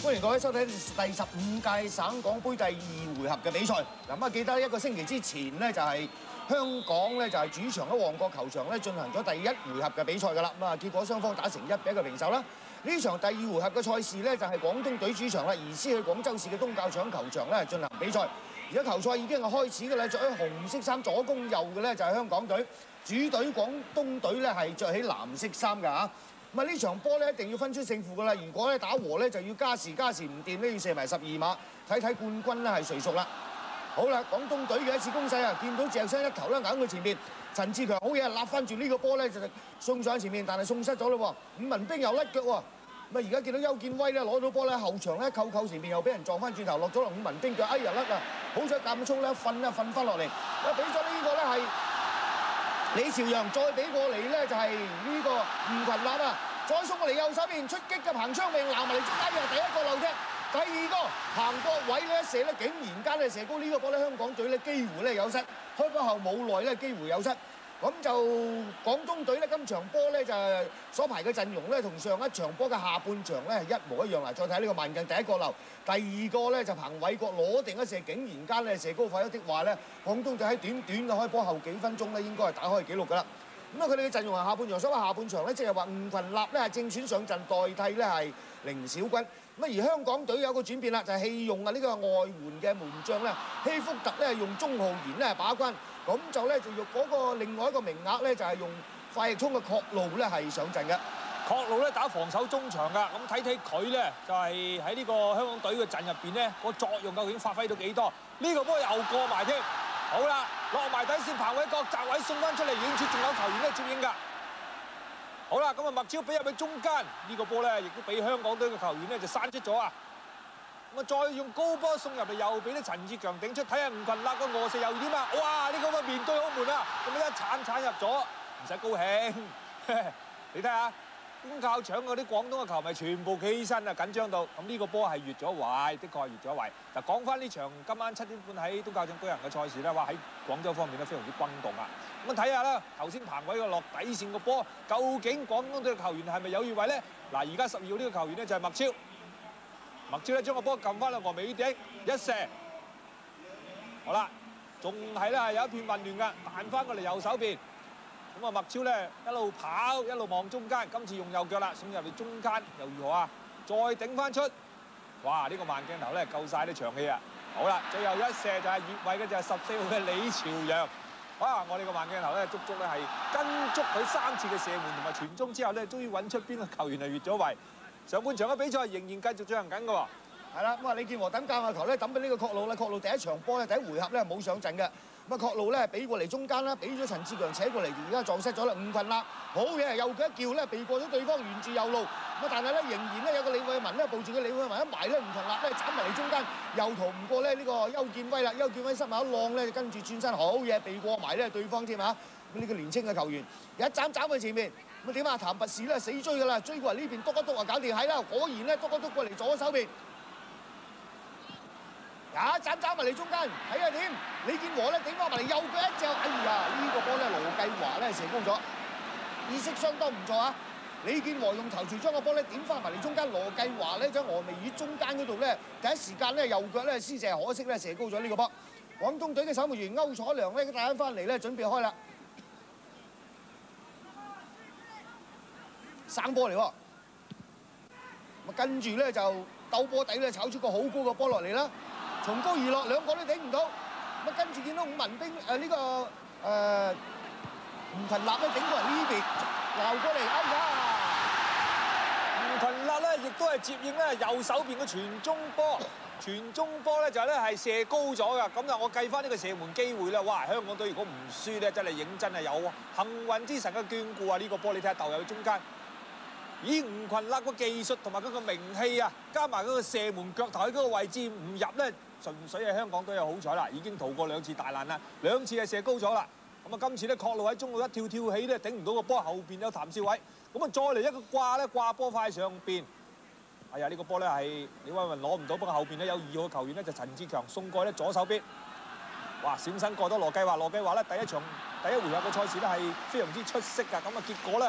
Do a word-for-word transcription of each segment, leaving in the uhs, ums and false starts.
歡迎各位收睇第十五屆省港杯第二回合嘅比賽。嗱，咁啊，記得一個星期之前呢，就係香港咧就係主場喺旺角球場咧進行咗第一回合嘅比賽㗎啦。咁啊，結果雙方打成一比一嘅平手啦。呢場第二回合嘅賽事咧就係廣東隊主場啦，移師去廣州市嘅東較場球場咧進行比賽。而家球賽已經係開始㗎啦，着喺紅色衫左攻右嘅咧就係香港隊，主隊廣東隊咧係着起藍色衫㗎嚇。咁啊，呢場波咧一定要分出勝負㗎啦。如果咧打和咧就要加時，加時唔掂咧要射埋十二碼，睇睇冠軍咧係誰屬啦。好啦，廣東隊嘅一次攻勢啊，見到鄭生一頭咧硬佢前面，陳志強好嘢，立翻住呢個波咧就送上前面，但係送失咗咯喎。伍文彬又甩腳喎，咁啊而家見到邱建威咧攞到波咧後場咧扣扣前面又俾人撞翻轉頭落咗落伍文彬腳，哎呀甩啊！好彩減速咧瞓啊瞓翻落嚟，啊俾咗呢個咧係李朝陽，再俾過嚟咧就係呢個吳群立啊，再送過嚟右手邊出擊嘅彭昌榮鬧埋嚟中間嘅第一個漏踢。第二個彭國偉咧射咧，竟然間咧射高呢個波咧，香港隊咧幾乎咧有失，開波後冇耐咧幾乎有失。咁就廣東隊咧今場波咧就所排嘅陣容咧，同上一場波嘅下半場咧係一模一樣啦。再睇呢個慢鏡第一個漏，第二個咧就彭偉國攞定一射，竟然間咧射高快一的話咧，廣東隊喺短短嘅開波後幾分鐘咧應該係打開紀錄㗎啦。咁啊，佢哋嘅陣容係下半場，所以話下半場咧，即係話吳群立咧係正選上陣代替咧係凌小軍。咁而香港隊有個轉變啦，就係棄用啊呢個外援嘅門將咧，希福特咧用鐘浩然咧把關，咁就咧就用嗰個另外一個名額咧就係用快翼衝嘅確路咧係上陣嘅。 確路咧打防守中場㗎，咁睇睇佢咧就係喺呢個香港隊嘅陣入邊咧個作用究竟發揮到幾多？呢個波又過埋添，好啦，落埋底線，彭偉國閘位送翻出嚟，遠處仲有球員咧接應㗎。好啦，咁啊麥超俾入去中間，呢個波咧亦都俾香港隊嘅球員咧就閂出咗啊！咁啊再用高波送入嚟，又俾啲陳志強頂出，睇下吳群立個餓射又點啊！哇！呢個波面對好門啊，咁樣一鏟鏟入咗，唔使高興。你睇下東較場嗰啲廣東嘅球迷全部企起身啊，緊張到咁呢個波係越咗位，的確係越咗位。嗱，講翻呢場今晚七點半喺東較場舉行嘅賽事咧，話喺廣州方面咧非常之轟動啊！咁啊睇下啦，頭先彭偉個落底線個波，究竟廣東隊嘅球員係咪有越位咧？嗱，而家十二號呢個球員咧就係麥超，麥超咧將個波撳翻落個尾頂一射，好啦，仲係咧有一片混亂㗎，彈翻過嚟右手邊。咁啊，麥超咧一路跑一路望中間，今次用右腳啦，送入嚟中間又如何啊？再頂翻出，哇！呢個慢鏡頭咧夠晒啲長氣啊！好啦，最後一射就係越位嘅就係十四號嘅李朝陽。哇！我哋個慢鏡頭咧足足咧係跟足佢三次嘅射門同埋傳中之後咧，終於揾出邊個球員係越咗位。上半場嘅比賽仍然繼續進行緊㗎喎。 係啦，咁啊李健和等教下球咧，抌俾呢個確路啦。確路第一場波咧，第一回合咧冇上陣嘅。咁啊，確路咧俾過嚟中間啦，俾咗陳志強扯過嚟，而家撞失咗啦。吳群立好嘢，右腳一叫咧，避過咗對方沿住右路。咁啊，但係咧仍然咧有個李偉文咧，抱住個李偉文一埋咧，吳群立咧斬埋嚟中間，又逃唔過咧呢個邱建威啦。邱建威失埋一浪咧，跟住轉身好嘢，避過埋咧對方添啊！咁呢個年青嘅球員一斬斬去前面，咁啊點啊？譚拔士咧死追㗎啦，追過嚟呢邊篤一篤啊，搞掂係啦，果然咧篤一篤過嚟左手邊。啊！斬斬埋嚟中間，睇下點？李健和咧頂翻埋嚟右腳一隻，哎呀！呢個波咧羅繼華咧射高咗，意識相當唔錯啊！李健和用頭槌將個波咧點翻埋嚟中間，羅繼華咧喺峨眉魚中間嗰度咧第一時間咧右腳咧施射，可惜咧射高咗呢個波。廣東隊嘅守門員歐楚良咧帶翻翻嚟咧準備開啦，生波嚟喎。咁啊跟住咧就鬥波底咧炒出個好高嘅波落嚟啦。從高而落，兩個都頂唔到。咁啊，跟住見到伍文彬誒呢個誒吳群立咧頂過嚟呢邊，鬧過嚟，哎呀！吳群立咧亦都係接應咧右手邊嘅傳中波，傳中波咧就咧係射高咗㗎。咁啊，我計翻呢個射門機會啦，哇！香港隊如果唔輸咧，真係認真係有幸運之神嘅眷顧啊！呢個波你睇下竇入去中間。以吳群立個技術同埋嗰個名氣啊，加埋嗰個射門腳頭喺嗰個位置唔入咧，純粹係香港隊有好彩啦，已經逃過兩次大難啦，兩次係射高咗啦。咁啊，今次咧確路喺中路一跳跳起咧，頂唔到個波，後邊有譚少偉，咁啊再嚟一個掛咧，掛波快上邊。哎呀，呢個波咧係李偉文攞唔到，不過後邊咧有二號球員咧就陳志強送過咧左手邊。哇！閃身過咗羅繼華，羅繼華咧第一場第一回合嘅賽事咧係非常之出色㗎，咁啊結果咧。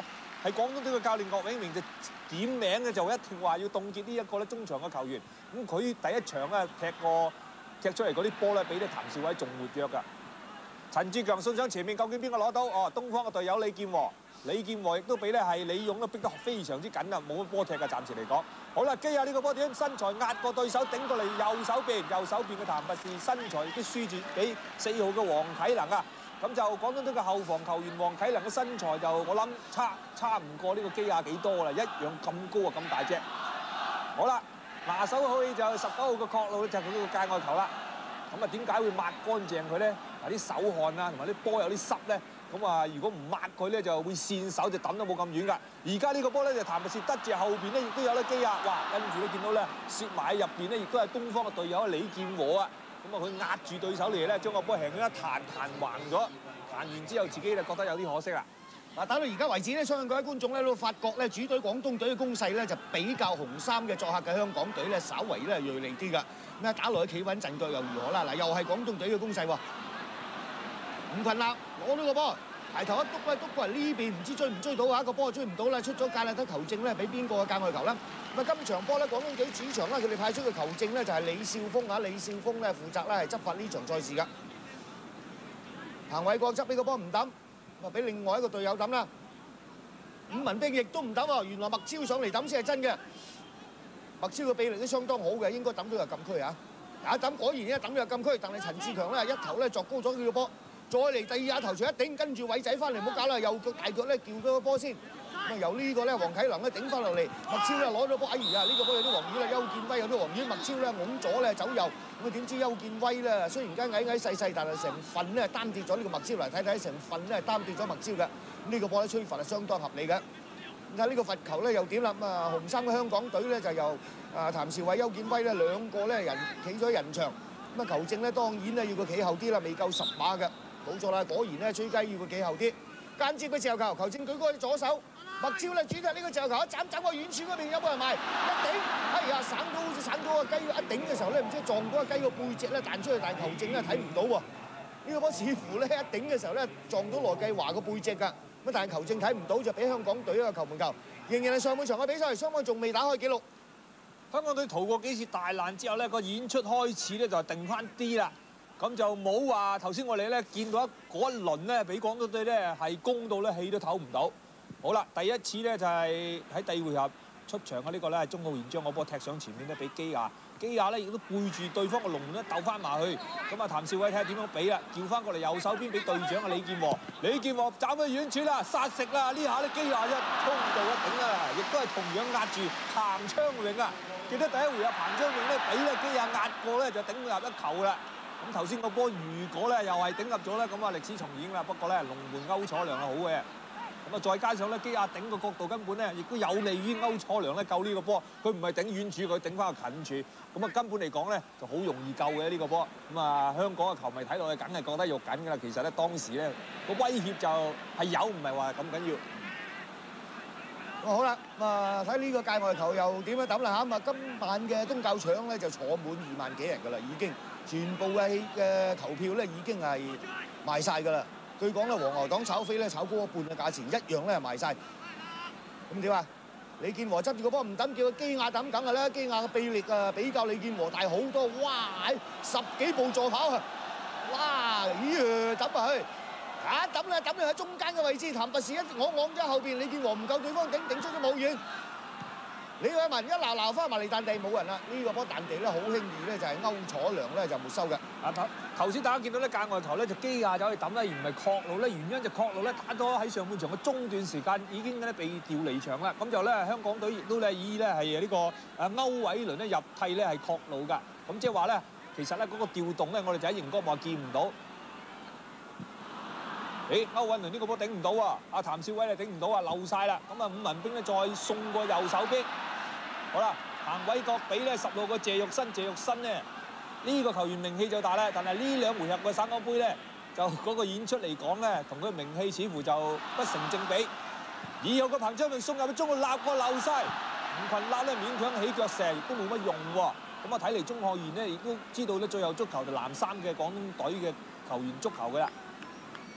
係廣東隊嘅教練岳永明就點名嘅，就一定話要凍結呢一個咧中場嘅球員。咁佢第一場咧踢過踢出嚟嗰啲波咧，比啲譚兆偉仲活躍㗎。陳志強送上前面，究竟邊個攞到？哦，東方嘅隊友李健和，李健和亦都俾咧係李勇都逼得非常之緊啊，冇乜波踢嘅，暫時嚟講。好啦，基亞呢個波點身材壓過對手，頂過嚟右手邊，右手邊嘅譚拔士身材亦都輸住俾四號嘅黃啟能啊。咁就廣東隊嘅後防球員黃啟能嘅身材就我諗差差唔過呢個基亞幾多啦，一樣咁高啊，咁大隻。好啦，拿手去就十九號嘅確路咧，就係佢呢個界外球啦。咁啊，點解會抹乾淨佢咧？嗱，啲手汗啊，同埋啲波有啲濕咧，咁啊，如果唔抹佢咧，就會跣手，就抌得冇咁遠㗎。而家呢個波咧就譚拔士得住後邊咧，亦都有得基亞，哇！跟住你見到咧，攝埋喺入邊咧，亦都係東方嘅隊友李健和啊。咁啊，佢壓住對手嚟咧，將個波輕輕一彈彈橫咗，彈完之後自己就覺得有啲可惜啦。 嗱，打到而家為止咧，相信各位觀眾咧都發覺咧，主隊廣東隊嘅攻勢咧就比較紅衫嘅作客嘅香港隊咧，稍為咧鋭利啲㗎。咁啊，打落去企穩陣腳又如何啦？嗱，又係廣東隊嘅攻勢喎。吳群立攞到個波，抬頭一篤咧，篤過嚟呢邊，唔知追唔追到啊？個波追唔到啦，出咗界啦，得球證咧，俾邊個嘅界外球啦？咁啊，今場波咧，廣東隊主場啦，佢哋派出嘅球證咧就係李少峰啊，李少峰咧負責咧係執法呢場賽事㗎。彭偉國執呢個波唔抌。咁啊，俾另外一個隊友抌啦。伍文彬亦都唔抌喎，原來麥超上嚟抌先係真嘅。麥超嘅臂力都相當好嘅，應該抌到入禁區啊！一抌果然一抌入禁區，但係陳志強咧一頭咧鑿高咗佢個波，再嚟第二下頭錘一頂，跟住偉仔翻嚟唔好搞啦，右腳大腳咧叫咗個波先。咁啊由呢個咧黃啟能咧頂翻落嚟，麥超咧攞咗波，哎呀呢個波有啲黃魚啦，邱建威有啲黃魚，麥超咧拱左咧走右，咁啊點知邱建威咧雖然間矮矮細細，但係成份咧擔跌咗呢個麥超嚟睇睇，成份咧擔跌咗麥超嘅。呢個波咧吹罰係相當合理嘅。咁睇呢個罰球咧又點啦？咁啊紅衫嘅香港隊咧就由啊譚兆偉、邱建威咧兩個咧人企咗人牆，咁啊球證咧當然咧要佢企後啲啦，未夠十碼嘅，冇錯啦，果然咧吹雞要佢企後啲。間接嘅自由球，球證舉高隻左手。麥超咧轉踢呢個自由球，一斬斬過遠處嗰邊有冇人埋一頂，哎呀省到好似省到個雞一頂嘅時候咧，唔知撞到個雞個背脊咧彈出去，但係球證咧睇唔到喎。呢個波似乎咧一頂嘅時候咧撞到羅繼華個背脊㗎，咁但係球證睇唔到就俾香港隊一個球門球，仍然係上半場嘅比賽，雙方仲未打開紀錄。 香港隊逃過幾次大難之後咧，個演出開始咧就定翻啲啦。咁就冇話頭先我哋咧見到嗰一輪咧，俾廣東隊咧係攻到咧氣都唞唔到。好啦，第一次咧就係喺第二回合出場嘅呢個咧係鍾浩然將個波踢上前面咧俾基亞，基亞咧亦都背住對方嘅龍門咧鬥翻埋去。咁啊譚兆偉睇下點樣俾啦，叫翻過嚟右手邊俾隊長嘅李健和，李健和斬去遠處啦，殺食啦！呢下咧基亞一衝到一頂啦，亦都係同樣壓住彭昌永啊！記得第一回合彭昌永咧俾咧基亞壓過咧就頂入一球啦。咁頭先個波如果咧又係頂入咗咧，咁啊歷史重演啦。不過咧龍門歐楚良係好嘅。咁啊，再加上咧，基亞頂個角度根本咧，亦都有利於歐楚良咧救呢個波。佢唔係頂遠處，佢頂翻個近處。咁啊，根本嚟講咧，就好容易救嘅呢個波。咁啊，香港嘅球迷睇落去，梗係覺得肉緊㗎啦。其實咧，當時咧個威脅就係有，唔係話咁緊要。 好啦，咁啊睇呢個界外球又點樣抌啦嚇？咁啊，今晚嘅東教場咧就坐滿二萬幾人㗎啦，已經全部嘅嘅球票咧已經係賣晒㗎啦。據講咧，黃牛黨炒飛咧炒高一半嘅價錢，一樣咧賣晒。咁點啊？李健和執住個波唔抌，叫個基亞抌梗㗎啦。基亞嘅臂力啊，比較李健和大好多。哇！十幾步助跑啊！哇！咦？抌埋去，啊抌啦抌啦喺中間嘅位置，譚拔士一昂昂咗後邊，李健和唔夠對方頂，頂出咗冇遠。李偉文一鬧鬧翻埋嚟彈地冇人啦，呢個波彈地咧好輕易咧就係歐楚良咧就沒收嘅。 啊頭頭先大家見到咧界外球咧就基亞走去抌咧，而唔係確路咧，原因就確路咧打咗喺上半場嘅中段時間已經咧被調離場啦。咁就咧香港隊亦都咧以咧係呢個誒歐偉倫咧入替咧係確路㗎。咁即係話咧，其實咧嗰個調動咧，我哋就喺熒光幕見唔到。誒歐偉倫呢個波頂唔到啊！阿譚兆偉咧頂唔到啊，漏晒啦。咁啊伍文彬咧再送過右手邊。好啦，彭偉國俾咧十六個謝玉新，謝玉新咧呢個球員名氣就大啦，但係呢兩回合嘅省港杯咧，就嗰個演出嚟講咧，同佢名氣似乎就不成正比。以後個彭昌明送入去中國立過漏晒，吳群立咧勉強起腳射，亦都冇乜用喎。咁啊睇嚟鐘學賢咧亦都知道咧最後足球就藍衫嘅廣東隊嘅球員足球㗎啦。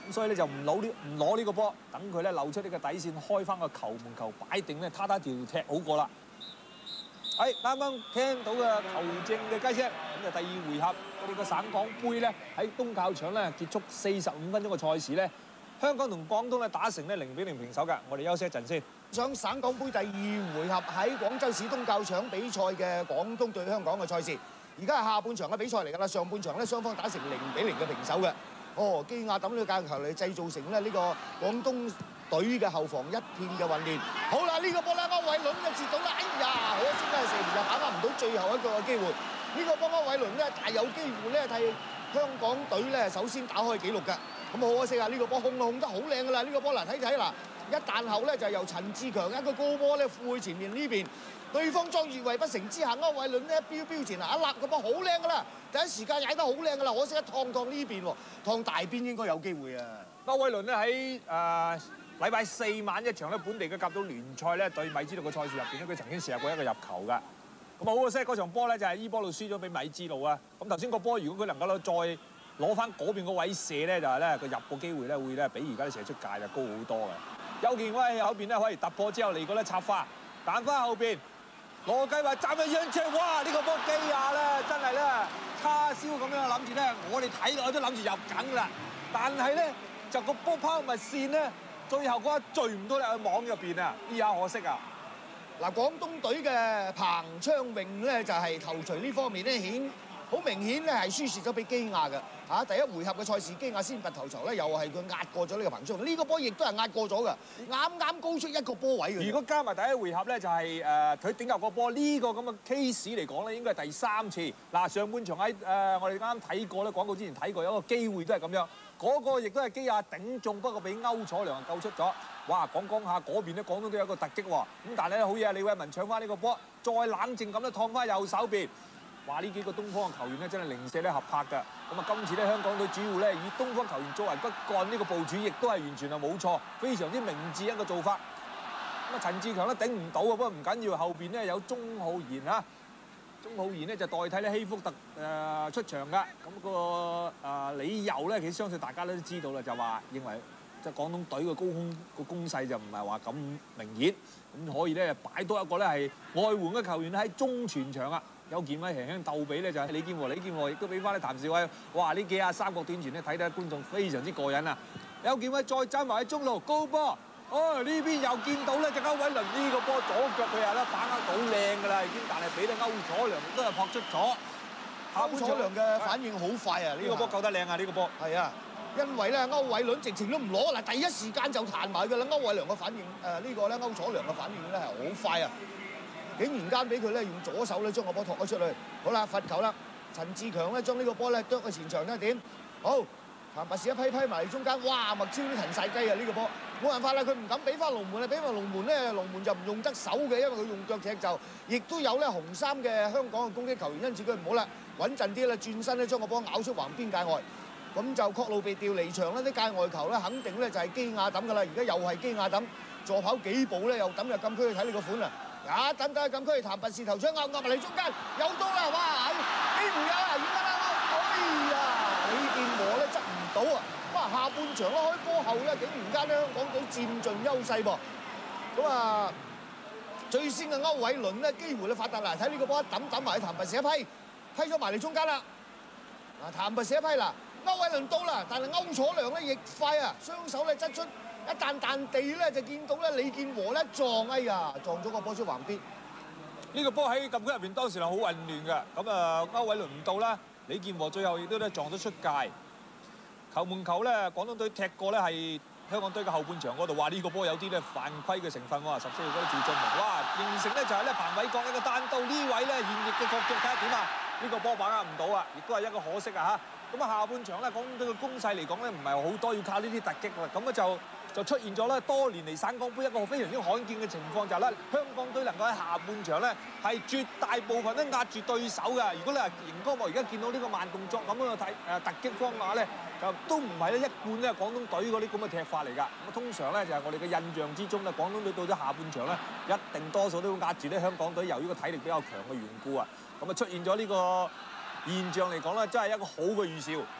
咁所以咧就唔攞呢唔攞呢個波，等佢咧漏出呢個底線，開翻個球門球擺定咧，他他條踢好過啦。係啱啱聽到嘅球證嘅雞聲，咁就第二回合我哋個省港杯咧喺東教場咧結束四十五分鐘嘅賽事咧，香港同廣東咧打成咧零比零平手㗎。我哋休息一陣先。 上省港杯第二回合喺廣州市東教場比賽嘅廣東對香港嘅賽事，而家係下半場嘅比賽嚟㗎啦。上半場咧雙方打成零比零嘅平手嘅。哦，基亞抌呢個間球嚟製造成咧呢個廣東隊嘅後防一片嘅混亂。好啦，呢個波咧歐偉倫就接到啦，哎呀，可惜咧射門就把握唔到最後一個嘅機會。呢個波歐偉倫咧大有機會咧替香港隊咧首先打開紀錄㗎。咁好可惜啊！呢個波控控得好靚㗎啦，呢個波嗱睇睇嗱，一彈後咧就由陳志強一個高波咧附去前面呢邊，對方裝越位不成之下，歐偉倫咧飆飆前嗱一立個波好靚㗎啦，第一時間踩得好靚㗎啦，可惜一燙燙呢邊喎，燙大邊應該有機會啊！ 歐偉倫咧喺誒禮拜四晚一場咧本地嘅甲組聯賽咧對米芝路嘅賽事入邊咧，佢曾經射過一個入球㗎。咁好可惜嗰場波咧就係伊波路輸咗俾米芝路啊！咁頭先個波如果佢能夠再攞翻嗰邊個位射咧，就係咧個入個機會咧會咧比而家啲射出界就高好多嘅。邱健威後邊咧可以突破之後嚟個咧插花，彈翻後邊，羅繼華站喺央車，哇！呢個波基亞咧真係咧叉燒咁樣諗住咧，我哋睇落都諗住入緊啦，但係咧就個波拋物線咧，最後嗰一墜唔到入去網入邊啊！呢下可惜啊！ 嗱，廣東隊嘅彭昌榮咧就係頭槌呢方面咧顯好明顯咧係輸蝕咗俾基亞嘅嚇。第一回合嘅賽事，基亞先拔頭籌咧，又係佢壓過咗呢個彭昌榮。呢個波亦都係壓過咗嘅，啱啱高出一個波位嘅。 如果加埋第一回合咧，就係誒佢頂入個波呢個咁嘅 case 嚟講咧，應該係第三次。嗱，上半場喺誒我哋啱啱睇過咧，廣告之前睇過有一個機會都係咁樣，嗰個亦都係基亞頂中，不過俾歐楚良救出咗。哇！講講下嗰邊咧，廣東都有一個突擊喎。咁但係咧好嘢啊，李偉文搶翻呢個波，再冷靜咁咧燙翻右手邊。話呢幾個東方嘅球員咧真係零舍咧合拍㗎。咁啊，今次咧香港隊主要咧以東方球員作為骨幹呢個部署，亦都係完全係冇錯，非常之明智一個做法。咁啊，陳志強咧頂唔到啊，不過唔緊要，後邊咧有鐘浩然啊，鐘浩然咧就代替咧希福特誒出場㗎。咁個誒理由咧，其實相信大家都知道啦，就話認為即係廣東隊嘅高空個攻勢就唔係話咁明顯，咁可以咧擺多一個咧係外援嘅球員喺中前場啊。有健威輕輕鬥比咧就係李健和，李健和亦都俾翻啲譚兆威。哇！呢幾下三角短傳咧睇得觀眾非常之過癮啊！有健威再爭埋喺中路高波，哦呢邊又見到咧隻歐偉倫呢個波左腳佢係咧把握到靚㗎啦已經，但係俾到歐楚良亦都係撲出咗。 歐楚良嘅反應好快啊！ 呢個波救得靚啊！呢個波係啊，因為咧歐偉倫直情都唔攞嗱，第一時間就彈埋㗎啦。歐偉良嘅反應誒呢個咧歐楚良嘅反應咧係好快啊！竟然間俾佢咧用左手咧將個波托咗出去，好啦罰球啦！陳志強咧將呢個波咧啄去前場咧點？好，譚拔士一批批埋嚟中間，哇！麥超都騰晒雞啊！呢個波冇辦法啦，佢唔敢俾翻龍門啊，俾翻龍門咧，龍門就唔用得手嘅，因為佢用腳踢就，亦都有咧紅衫嘅香港嘅攻擊球員，因此佢唔好啦，穩陣啲啦，轉身咧將個波咬出橫邊界外，咁就確路被調離場啦！啲界外球咧肯定咧就係基亞抌㗎啦，而家又係基亞抌，助跑幾步咧又抌入禁區去睇呢個款啊！啊！等等禁區，譚拔士頭槍壓壓埋嚟中間，有刀啦！哇！幾乎有啊，遠得啦！哎呀，李健和咧執唔到啊！哇！下半場咧開波後咧，竟然間咧香港隊佔盡優勢噃。咁啊，最先嘅歐偉倫咧機會咧發達啦，睇呢個波一抌抌埋去譚拔士一批，批咗埋嚟中間啦。嗱，譚拔士一批啦，歐偉倫到啦，但係歐楚良咧亦快啊，雙手咧側出。一彈彈地咧就見到咧李健和咧撞，哎呀撞咗個波出橫邊。 呢個波喺禁區入邊當時係好混亂嘅，咁啊歐偉倫唔到啦，李健和最後亦都咧撞咗出界。球門球咧廣東隊踢過咧係香港隊嘅後半場嗰度，話呢個波有啲咧犯規嘅成分喎，十四號嗰啲趙俊明，哇形成咧就係咧彭偉國一個單刀，呢位咧現役嘅國腳睇下點啊？呢個波把握唔到啊，亦都係一個可惜啊嚇。咁啊下半場咧廣東隊嘅攻勢嚟講咧唔係好多，要靠呢啲突擊啦，咁啊就。就出現咗咧多年嚟省港杯一個非常之罕見嘅情況，就係咧香港隊能夠喺下半場咧係絕大部分都壓住對手嘅。如果你話熒光幕而家見到呢個慢動作咁樣嘅睇誒突擊方法咧，就都唔係咧一貫咧廣東隊嗰啲咁嘅踢法嚟㗎。咁通常咧就係我哋嘅印象之中咧，廣東隊到咗下半場咧，一定多數都會壓住咧香港隊，由於個體力比較強嘅緣故啊，咁啊出現咗呢個現象嚟講咧，真係一個好嘅預兆。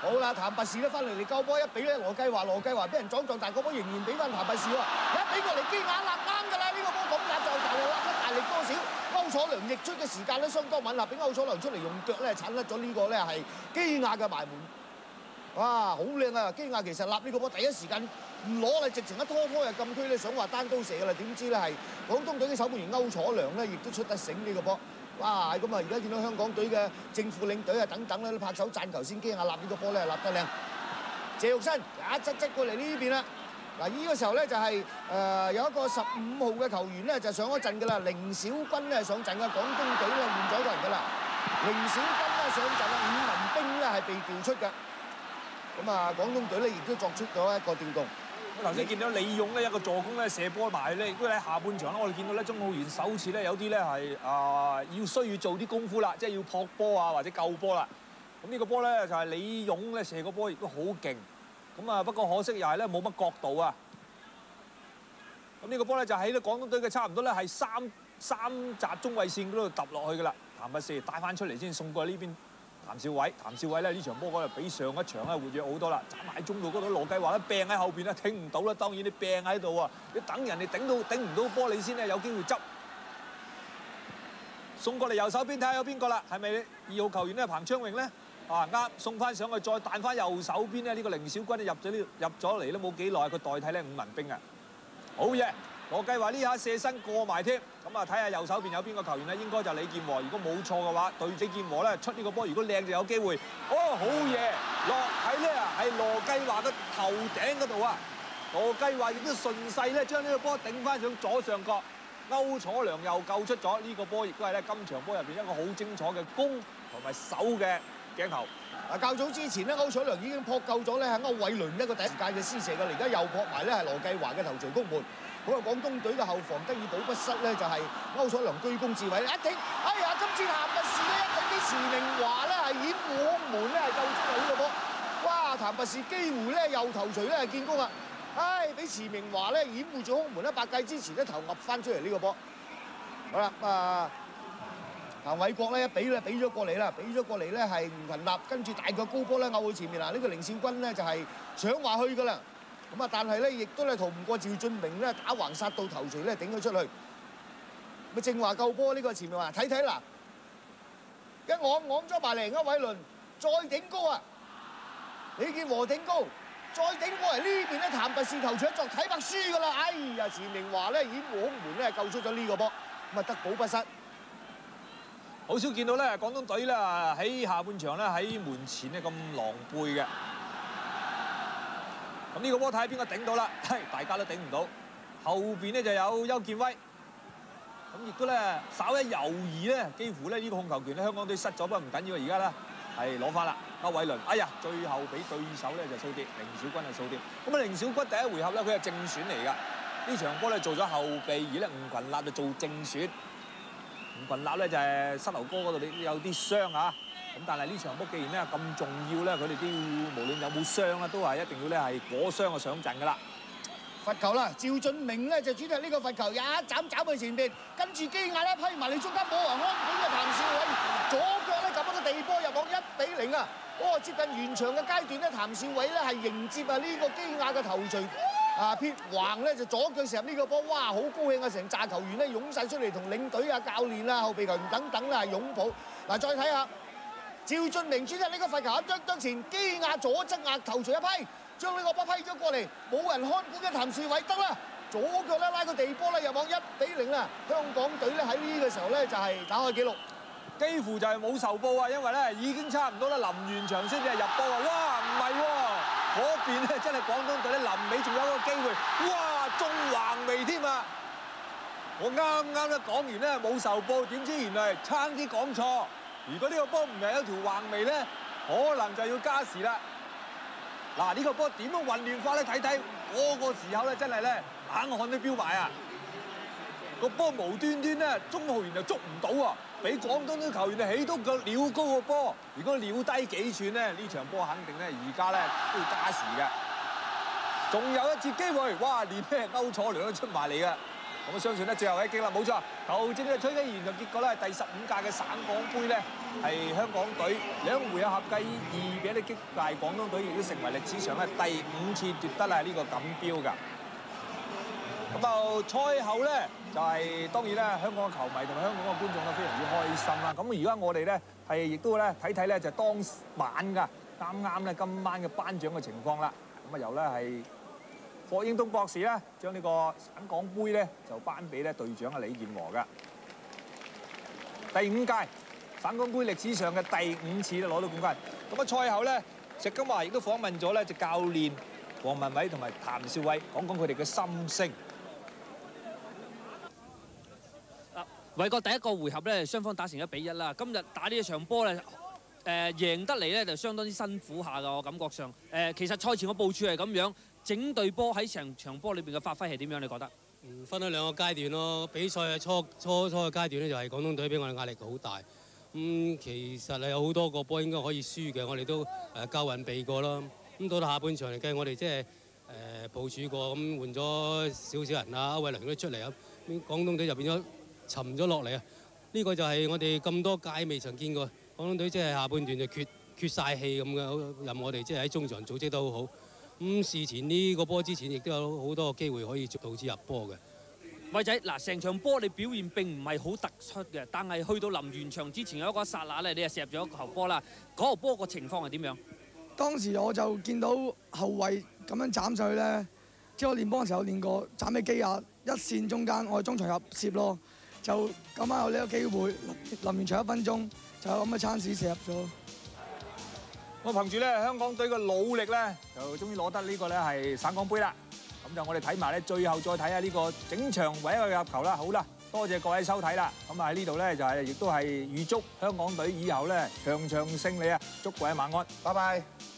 好啦，譚拔士咧翻嚟嚟救波，一比咧羅繼華，羅繼華俾人撞撞，但係個波仍然俾翻譚拔士喎，一俾過嚟基亞立啱㗎啦，呢個波咁立就但係立得大力多少？歐楚良逆出嘅時間咧相當吻合，俾歐楚良出嚟用腳咧鏟甩咗呢個咧係基亞嘅埋門。哇，好靚啊！基亞其實立呢個波第一時間唔攞啦，直情一拖拖入禁區咧，想話單刀射㗎啦，點知咧係廣東隊嘅守門員歐楚良咧，亦都出得醒呢個波。哇！咁啊，而家見到香港隊嘅正副領隊啊等等咧都拍手讚頭先，基亞立呢個波咧立得靚。謝玉新一側側過嚟呢邊啦。嗱，呢個時候咧就係誒有一個十五號嘅球員咧就上咗陣㗎啦，凌小軍咧上陣嘅，廣東隊咧換咗一個人㗎啦。凌小軍咧上陣啊，伍文彬咧係被調出嘅。咁啊，廣東隊咧亦都作出咗一個調動。 我頭先見到李勇咧一個助攻咧射波埋咧，亦都喺下半場咧，我哋見到咧鍾浩源首次咧有啲咧係啊要需要做啲功夫啦，即係要撲波啊或者救波啦。咁呢個波咧就係李勇咧射個波亦都好勁。咁啊不過可惜又係咧冇乜角度啊。咁呢個波咧就喺咧廣東隊嘅差唔多咧係三三閘中衞線嗰度揼落去㗎啦。譚拔士帶翻出嚟先送過呢邊。譚少偉，譚少偉咧呢場波嗰度比上一場咧活躍好多啦，斬埋中路嗰度羅繼華咧病喺後邊咧挺唔到啦，當然你病喺度啊，你等人哋頂到頂唔到波你先咧有機會執。送過嚟右手邊睇下有邊個啦，係咪二號球員咧彭昌榮咧？啊啱，送翻上去再彈翻右手邊咧呢個凌小軍咧入咗呢入咗嚟都冇幾耐，佢代替咧伍文彬啊，好嘢！羅繼華呢下射身過埋添，咁啊睇下右手邊有邊個球員咧，應該就李健和。如果冇錯嘅話，對李健和咧出呢個波，如果靚就有機會。哦，好嘢！落喺咧係羅繼華嘅頭頂嗰度啊！羅繼華亦都順勢咧將呢個波頂翻上左上角。歐楚良又救出咗呢個波，亦都係咧今場波入邊一個好精彩嘅攻同埋守嘅鏡頭。 啊，較早之前咧，歐楚良已經撲救咗咧係歐偉倫一個第一時間嘅施射嘅，而家又撲埋咧係羅繼華嘅頭槌攻門。咁啊，廣東隊嘅後防得以保不失咧，就係歐楚良居功至偉，一挺，哎呀，今次譚拔士咧一挺俾池明華咧係掩護空門咧係救出嚟呢個波。哇！譚拔士幾乎咧右頭槌咧係建功啊！唉，俾池明華咧掩護咗空門咧，八計之前咧頭揼翻出嚟呢個波。好啦，啊，彭偉國咧一俾咧俾咗過嚟啦，俾咗過嚟咧係吳群立，跟住大腳高波咧勾去前面嗱，呢個凌少軍咧就係想話去㗎啦。咁啊，但係咧，亦都咧逃唔過趙俊明咧打橫殺到頭槌咧頂咗出去。咪正話救波呢個前面話睇睇嗱，一昂昂咗埋嚟，歐偉倫再頂高啊！李健和頂高，再頂過嚟呢邊咧，譚拔士頭槌作睇白輸㗎啦！哎呀，錢明華咧掩護空門咧救出咗呢個波，咁啊得保不失。 好少見到咧廣東隊咧喺下半場咧喺門前咧咁狼狽嘅。咁呢個波睇下邊個頂到啦？係大家都頂唔到。後邊咧就有邱建威，咁亦都咧稍一猶豫咧，幾乎咧呢個控球權咧香港隊失咗，不過唔緊要，而家咧係攞翻啦。歐偉倫，哎呀，最後俾對手咧就掃跌，凌小軍就掃跌。咁啊，凌小軍第一回合咧佢係正選嚟㗎，呢場波咧做咗後備，而咧吳群立就做正選。吳群立咧就係膝頭哥嗰度你有啲傷啊。咁但係呢場波既然咧咁重要咧，佢哋都要無論有冇傷啦，都係一定要咧係果傷就上陣㗎啦。 罰球啦，趙俊明咧就主踢呢個罰球，一斬斬去前邊，跟住基亞咧批埋你中間冇人看管嘅譚少偉，左腳咧撳一個地波入網一比零啊！哦，接近完場嘅階段咧，譚少偉咧係迎接啊呢個基亞嘅頭槌啊撇橫咧就左腳射入呢個波，哇好高興啊！成紮球員咧湧晒出嚟同領隊啊、教練啊、後備球員等等啦擁抱。嗱，再睇下。趙俊明主踢呢個罰球一啄啄前，基亞左側額頭槌一批，將呢個波批咗過嚟，冇人看管嘅譚少偉得啦，左腳咧拉個地波咧入網一比零啦，香港隊咧喺呢個時候咧就係打開紀錄， 幾乎就係冇受報啊，因為咧已經差唔多啦，臨完場先至係入波啊！哇，唔係喎，嗰邊咧真係廣東隊咧臨尾仲有一個機會，哇，中橫楣添啊！我啱啱咧講完咧冇受報，點知原來差啲講錯。如果呢個波唔係有條橫楣咧，可能就要加時啦。嗱，呢個波點樣混亂法咧？睇睇嗰個時候咧，真係咧冷汗都飆埋啊！個波無端端咧，鍾浩源就捉唔到啊！俾廣東隊球員啊起到個撩高個波，如果撩低幾寸咧，呢場波肯定咧而家咧都要加時嘅。仲有一次機會，哇！連咩歐楚良都出埋嚟嘅。 咁我相信咧最後一擊啦，冇錯。頭先嘅吹雞完就結果咧係第十五屆嘅省港盃咧係香港隊兩回合合計二比一擊敗廣東隊，亦都成為歷史上咧第五次奪得啦呢個錦標㗎。咁就賽後咧就係、是、當然啦，香港嘅球迷同埋香港嘅觀眾都非常之開心啦。咁而家我哋咧係亦都咧睇睇咧就係、當晚㗎，啱啱咧今晚嘅頒獎嘅情況啦。咁啊由咧係霍英東博士咧將呢個省港盃咧就頒俾咧隊長啊李健和㗎。第五屆省港盃歷史上嘅第五次咧攞到冠軍。咁啊賽後咧石金華亦都訪問咗咧隻教練黃文偉同埋譚少偉，講講佢哋嘅心聲。 偉哥第一個回合咧，雙方打成一比一啦。今日打呢一場波咧，誒、呃、贏得嚟咧就相當之辛苦下㗎，我感覺上。誒、呃、其實賽前嘅部署係咁樣，整隊波喺成場波裏邊嘅發揮係點樣？你覺得？ 嗯，分咗兩個階段咯。比賽嘅初初初嘅階段咧，就係廣東隊俾我哋壓力好大。咁、嗯、其實係有好多個波應該可以輸嘅，我哋都誒交運避過啦。咁到到下半場嚟計，我哋即係誒部署過，咁換咗少少人啊，歐偉倫都出嚟啊，咁廣東隊就變咗沉咗落嚟啊！呢個就係我哋咁多屆未曾見過，廣東隊即係下半段就缺缺曬氣咁嘅，任我哋即係喺中場組織得好好。咁事前呢個波之前，亦都有好多機會可以導致入波嘅。 偉仔，嗱，成場波你表現並唔係好突出嘅，但係去到臨完場之前有一個剎那咧，你係射入咗一個球波啦。嗰個波個情況係點樣？當時我就見到後衞咁樣斬上去咧，即係我練波嘅時候練過斬起機啊，一線中間我係中場入攝咯。就咁啱有呢個機會，臨完場一分鐘就有咁嘅찬스射入咗。我憑住咧香港隊嘅努力咧，就終於攞得呢個咧係省港盃啦。咁就我哋睇埋咧，最後再睇下呢個整場唯一嘅入球啦。好啦，多謝各位收睇啦。咁啊喺呢度咧就係亦都係預祝香港隊以後咧場場勝利啊！祝各位晚安，拜拜。